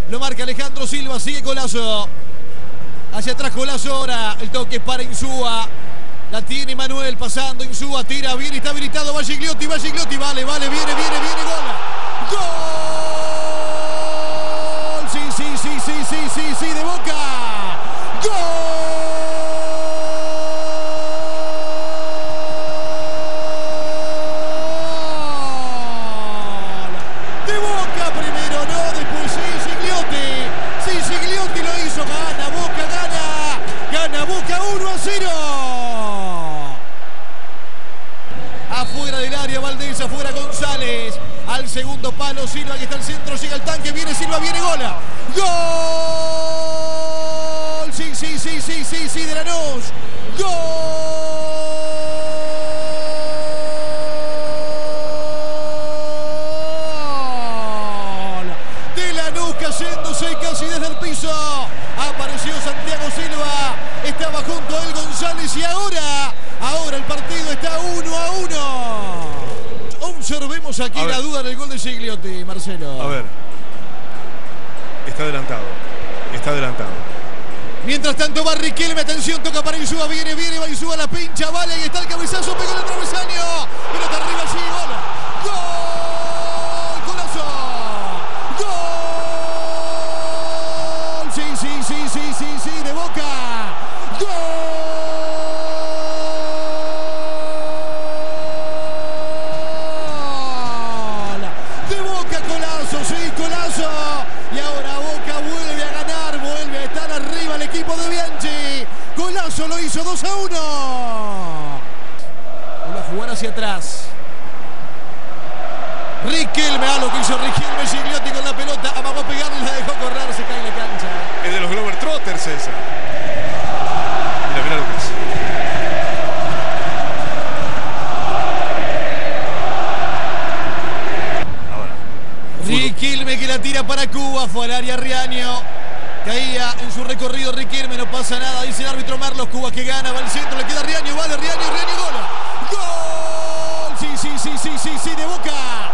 Lo marca Alejandro Silva, sigue Collazo. Hacia atrás Collazo ahora. El toque para Insúa. La tiene Manuel pasando. Insúa tira bien, está habilitado. Bagligliotti. Vale, viene, gol. ¡Gol! Sí, de Boca. ¡Gol! De Boca primero, no, después Sigliotti lo hizo. Gana Boca 1-0. Afuera del área Valdés, afuera González. Al segundo palo Silva, que está al centro, llega el tanque, viene Silva, viene Gola. ¡Gol! Sí, de Lanús. ¡Gol! De Lanús cayéndose casi desde el piso. Apareció Santiago Silva. Estaba junto a él González y ahora el partido está 1-1. Observemos aquí la duda del gol de Sigliotti, Marcelo. A ver. Está adelantado. Mientras tanto va Riquelme, atención, toca para Insúa, viene, va Insúa, la pincha, vale, ahí está el cabezazo, pegó el travesaño. Pelota arriba allí, gol. ¡Gol! ¡Golazo! ¡Gol! Sí, de Boca. ¡Gol! Golazo, y ahora Boca vuelve a ganar, vuelve a estar arriba el equipo de Bianchi. Golazo lo hizo 2-1. Vuelve a jugar hacia atrás. Riquelme, lo que hizo Riquelme, Sigliotti con la pelota, amagó a pegarle y la dejó correr, se cae en la cancha. Es de los Glover Trotters esa. Mira lo que es. Riquelme que la tira para Cuba, fue al área Riaño. Caía en su recorrido Riquelme, no pasa nada, dice el árbitro Marlos. Cuba que gana, va al centro, le queda Riaño, vale Riaño, gol. ¡Gol! Sí, de Boca.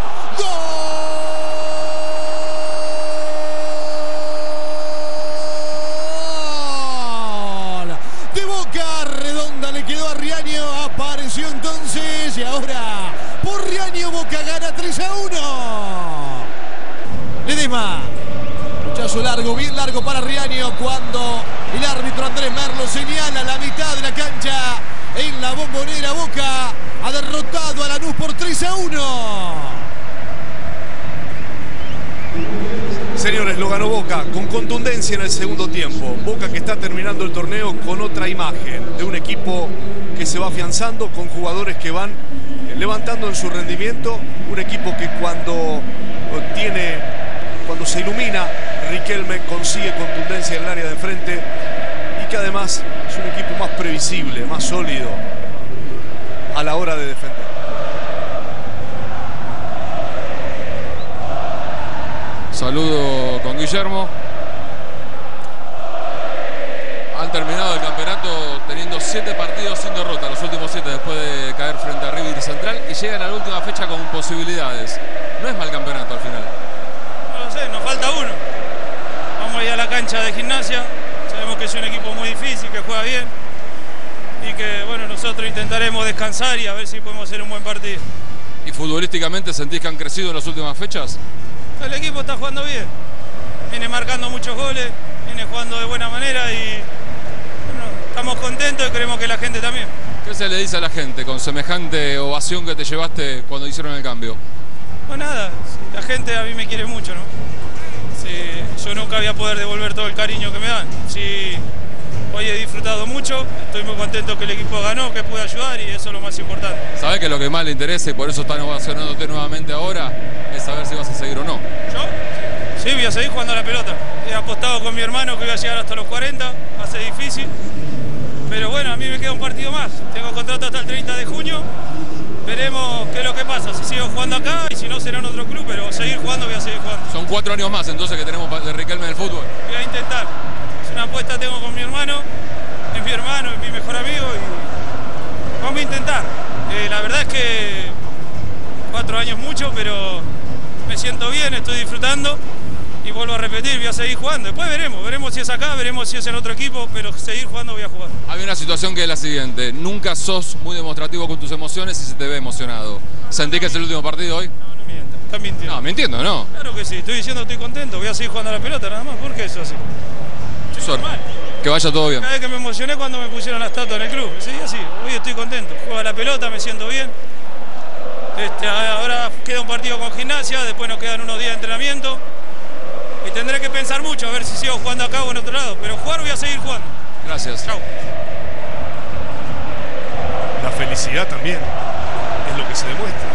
¡Gol! De Boca, redonda le quedó a Riaño, apareció entonces y ahora por Riaño Boca gana 3-1. Ledesma, muchacho largo, bien largo para Riaño cuando el árbitro Andrés Merlo señala la mitad de la cancha en la Bombonera. Boca ha derrotado a Lanús por 3-1. Señores, lo ganó Boca con contundencia en el segundo tiempo. Boca que está terminando el torneo con otra imagen de un equipo que se va afianzando, con jugadores que van levantando en su rendimiento. Un equipo que cuando se ilumina, Riquelme consigue contundencia en el área de enfrente y que además es un equipo más previsible, más sólido a la hora de defender. Saludo con Guillermo. Han terminado el campeonato teniendo 7 partidos sin derrota, los últimos 7 después de caer frente a River Central, y llegan a la última fecha con posibilidades. No es mal campeonato al final. No lo sé, nos falta uno. Vamos a ir a la cancha de Gimnasia. Sabemos que es un equipo muy difícil, que juega bien y que bueno, nosotros intentaremos descansar y a ver si podemos hacer un buen partido. ¿Y futbolísticamente sentís que han crecido en las últimas fechas? El equipo está jugando bien, viene marcando muchos goles, viene jugando de buena manera y bueno, estamos contentos y creemos que la gente también. ¿Qué se le dice a la gente con semejante ovación que te llevaste cuando hicieron el cambio? No, nada, la gente a mí me quiere mucho, ¿no? Yo nunca voy a poder devolver todo el cariño que me dan. Hoy he disfrutado mucho, estoy muy contento que el equipo ganó, que pude ayudar y eso es lo más importante. ¿Sabés que lo que más le interesa y por eso están ovacionándote nuevamente ahora es saber si vas a seguir o no? ¿Yo? Sí, voy a seguir jugando a la pelota. He apostado con mi hermano que voy a llegar hasta los 40, va a ser difícil. Pero bueno, a mí me queda un partido más. Tengo contrato hasta el 30 de junio. Veremos qué es lo que pasa, si sigo jugando acá y si no será en otro club, pero seguir jugando voy a seguir jugando. Son 4 años más entonces que tenemos de Riquelme en el fútbol. Voy a intentar. Es una apuesta que tengo con mi hermano, es mi mejor amigo y vamos a intentar. La verdad es que 4 años mucho, pero me siento bien, estoy disfrutando Y vuelvo a repetir, voy a seguir jugando. Después veremos si es acá, veremos si es en otro equipo, pero seguir jugando voy a jugar. Hay una situación que es la siguiente. Nunca sos muy demostrativo con tus emociones y se te ve emocionado. ¿Sentís que es el último partido hoy? No mientas, estás mintiendo. No, mintiendo, ¿no? Claro que sí, estoy diciendo estoy contento, voy a seguir jugando a la pelota nada más. ¿Por qué eso así? Suerte. Que vaya todo bien. Cada vez que me emocioné cuando me pusieron la estatua en el club. Sí, así, hoy estoy contento. Juego a la pelota, me siento bien. Ahora queda un partido con Gimnasia, después nos quedan unos días de entrenamiento. Y tendré que pensar mucho a ver si sigo jugando acá o en otro lado. Pero jugar voy a seguir jugando. Gracias. Chau. La felicidad también es lo que se demuestra.